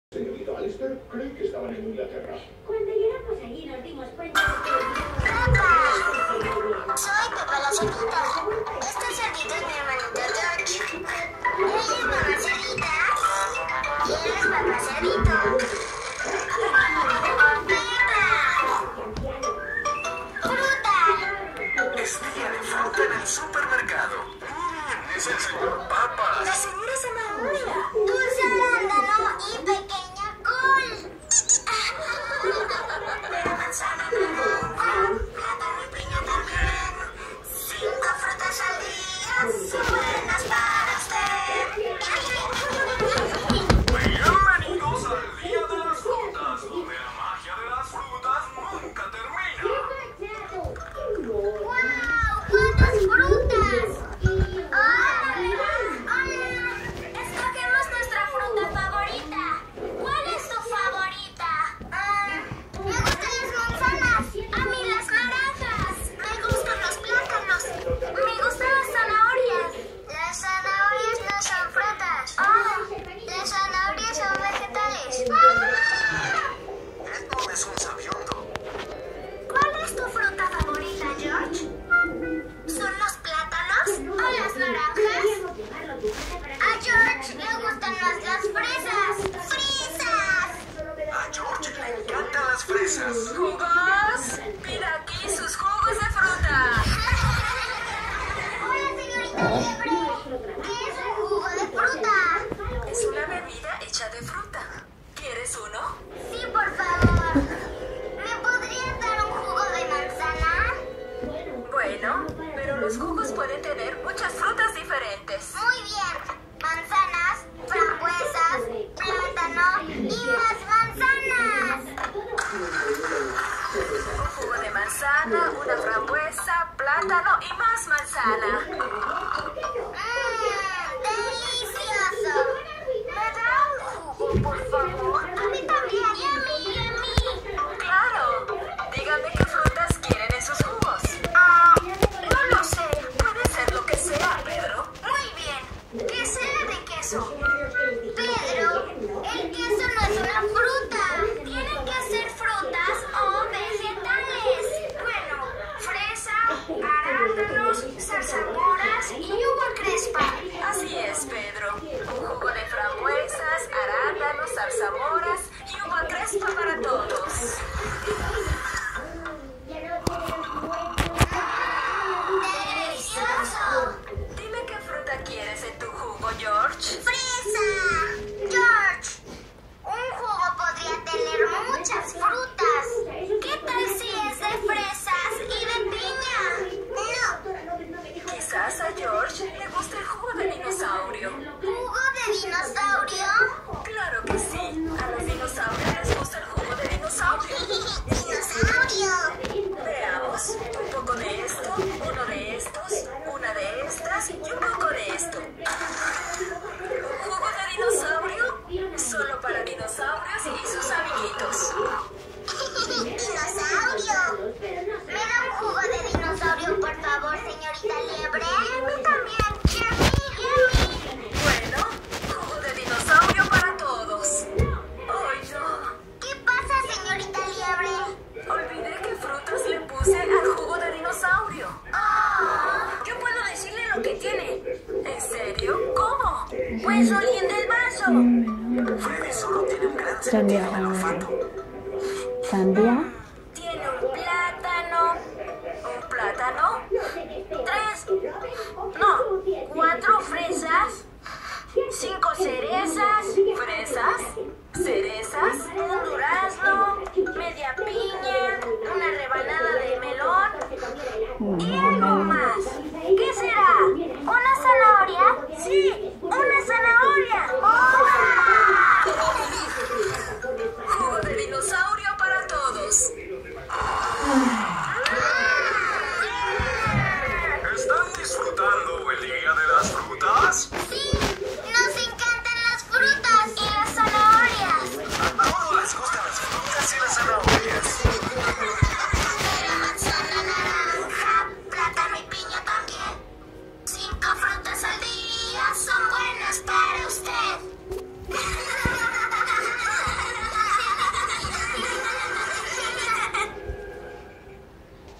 Señorita Alistair, creí que estaban en Inglaterra. Cuando llegamos allí nos dimos cuenta de que... ¡Papá! Soy Pepa la cerdita. Esta cerdita es mi hermanita George. Ella es mamá cerdita y él es papá cerdito. ¡Pepa! ¡Fruta! Es día de fruta en el supermercado. Es el señor Papas. La señora Zanahoria. Dulce arándano y pequeña col. Pero manzana no. Plátano y piña también. 5 frutas al día son buenas para usted. Bienvenidos al Día de las Frutas, donde la magia de las frutas nunca termina. ¡Wow! ¡Cuántas frutas! Escogemos nuestra fruta favorita. ¿Cuál es tu favorita? Me gustan las manzanas. A mí las naranjas. Me gustan los plátanos. Me gustan las zanahorias. Las zanahorias no son frutas. Las zanahorias son vegetales. Esto es un sabiondo. ¿Cuál es tu fruta favorita, George? ¿Son los plátanos o las naranjas? A George le gustan más las fresas. ¡Fresas! A George le encantan las fresas. ¿Jugos? Mira aquí sus jugos de fruta. Hola, señorita Liebre. ¿Qué es un jugo de fruta? Es una bebida hecha de fruta. ¿Quieres uno? Sí, por favor. ¿Me podrías dar un jugo de manzana? Bueno, pero los jugos pueden tener muchas frutas diferentes. Muy bien. Manzanas, frambuesas, plátano y más manzanas. Un jugo de manzana, una frambuesa, plátano y más manzana. ¡Delicioso! ¿Me da un jugo, por favor? A mí también. Y a mí, y a mí. Claro. Díganme qué frutas quieren en sus jugos. No lo sé. Puede ser lo que sea, Pedro. Muy bien. Que sea de queso. Pedro, el queso no es una fruta. Tienen que ser frutas o vegetales. Bueno, fresa, arándanos, zarzamoras y uva crespa. Así es, Pedro. Un jugo de frambuesas, arándanos, zarzamoras y uva crespa para todos. ¡Delicioso! Dime qué fruta quieres en tu jugo, George. ¡Fresa! George, un jugo podría tener muchas frutas. ¿Qué tal si es de fresas y de piña? No. Quizás a George le guste el jugo de dinosaurio. ¿Jugo de dinosaurio? Claro que sí. A los dinosaurios les gusta el jugo de dinosaurio. ¡Dinosaurio! Veamos. Un poco de esto, uno de estos, una de estas y un poco de esto. Un jugo de dinosaurio solo para dinosaurios y sus amiguitos. ¡Dinosaurio! ¿Me da un jugo de dinosaurio, por favor, señorita Liebre? Y a mí también. Y a mí, y a mí. Bueno, jugo de dinosaurio para todos. ¡Ay, no! ¿Qué pasa, señorita Liebre? Olvidé qué frutas le puse al jugo de dinosaurio. Yo puedo decirle lo que tiene. ¿En serio? ¿Cómo? Pues oliendo el vaso. Freddy solo tiene un gran sentido del olfato. Sandía. Tiene un plátano. ¿Un plátano? 4 fresas. 5 cerezas.